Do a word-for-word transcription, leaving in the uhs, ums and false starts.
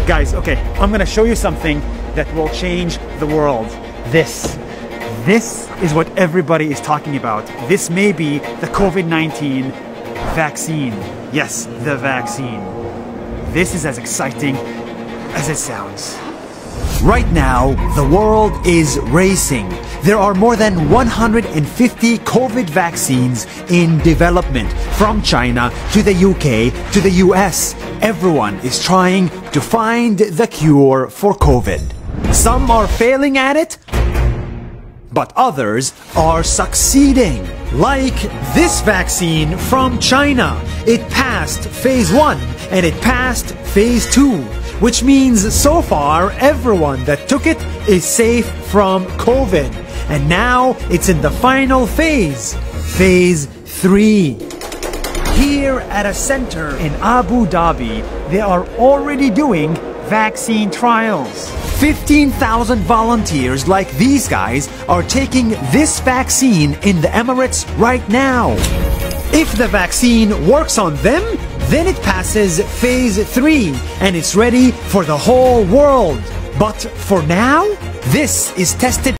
Guys, okay, I'm gonna show you something that will change the world. This. This is what everybody is talking about. This may be the COVID nineteen vaccine. Yes, the vaccine. This is as exciting as it sounds. Right now, the world is racing. There are more than one hundred fifty COVID vaccines in development, from China to the U K to the U S. Everyone is trying to find the cure for COVID. Some are failing at it, but others are succeeding. Like this vaccine from China. It passed phase one and it passed phase two, which means so far everyone that took it is safe from COVID. And now it's in the final phase, phase three. Here at a center in Abu Dhabi, they are already doing vaccine trials. fifteen thousand volunteers like these guys are taking this vaccine in the Emirates right now. If the vaccine works on them, then it passes phase three and it's ready for the whole world. But for now, this is tested